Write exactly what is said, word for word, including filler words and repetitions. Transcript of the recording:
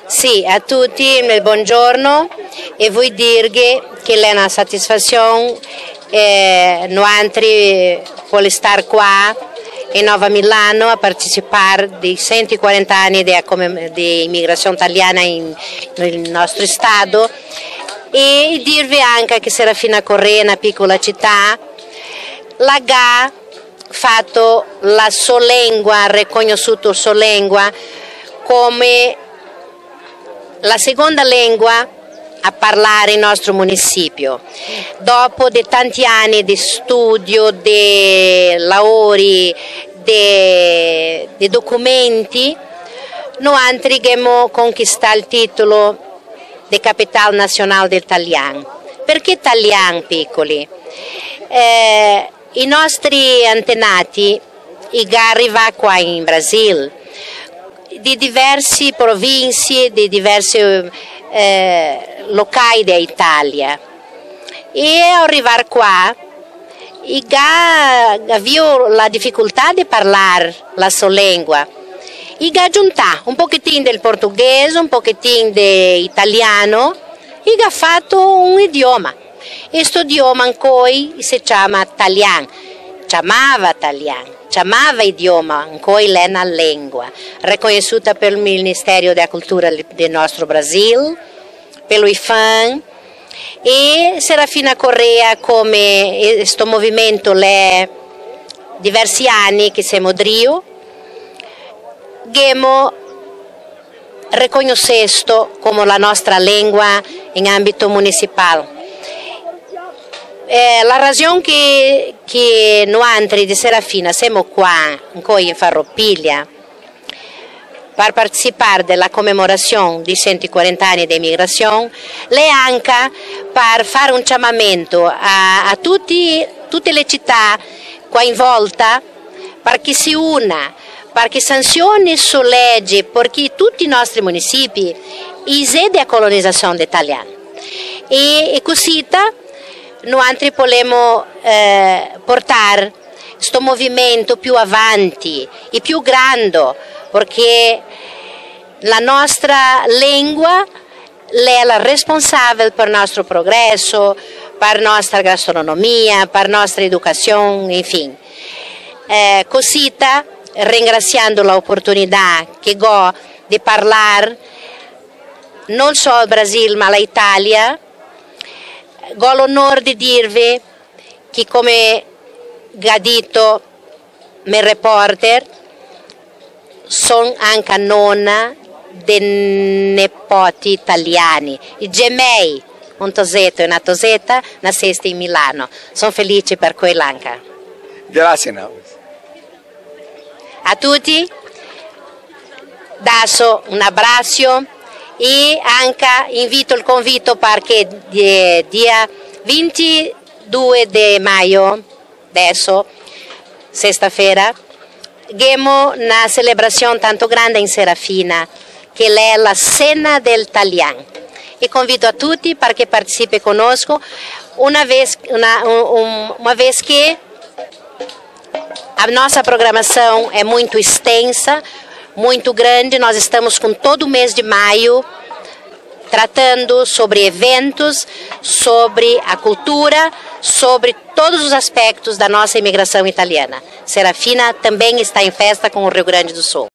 Sì, a tutti il buongiorno e vuol dire che è una soddisfazione eh, noi poter stare qua in Nova Milano a partecipare dei centoquaranta anni di immigrazione italiana in, nel nostro stato e dirvi anche che Serafina Correa è una piccola città, la G A ha fatto la sua lingua, ha riconosciuto la sua lingua come la seconda lingua a parlare nel nostro municipio. Dopo di tanti anni di studio, di lavori, di, di documenti, noi abbiamo conquistato il titolo di capitale nazionale dell'italiano. Perché italiani piccoli? Eh, I nostri antenati arrivano qua in Brasile di diverse province, di diversi eh, locali d'Italia e arrivare qua avevo la difficoltà di parlare la sua lingua e ha aggiunto un pochettino del portoghese, un pochettino dell'italiano e ha fatto un idioma. Questo idioma ancora si chiama italiano, chiamava italiano. Chiamava idioma, ancora è una lingua, riconosciuta per il Ministero della Cultura del nostro Brasile, per l'I F A M, e Serafina Correa come questo movimento è diversi anni che siamo drio, abbiamo riconosciuto come la nostra lingua in ambito municipale. Eh, la ragione che, che noi di Serafina siamo qua, qui in Farroupilha, per partecipare della commemorazione di centoquaranta anni di immigrazione, è anche per fare un chiamamento a, a tutti, tutte le città coinvolte perché si una, perché sanzioni su leggi, perché tutti i nostri municipi isede a colonizzazione italiana. E, e così noi vogliamo eh, portare questo movimento più avanti e più grande, perché la nostra lingua è la responsabile per il nostro progresso, per la nostra gastronomia, per la nostra educazione, infine. Eh, così, ringraziando l'opportunità che ho di parlare non solo al Brasile ma all'Italia, ho l'onore di dirvi che, come ha detto il mio reporter, sono anche nonna dei nipoti italiani, i gemelli, un tosetto e una tosetta, nascesti in Milano. Sono felice per quello anche. Grazie. No. A tutti, adesso un abbraccio. E anche invito il convito perché dia ventidue di maggio, adesso, sesta-feira, abbiamo una celebrazione tanto grande in Serafina, che è la Cena del Italiano. E convito a tutti perché partecipi conosco, una vez, una, un, uma vez che a nostra programação é muito extensa, muito grande. Nós estamos com todo o mês de maio tratando sobre eventos, sobre a cultura, sobre todos os aspectos da nossa imigração italiana. Serafina também está em festa com o Rio Grande do Sul.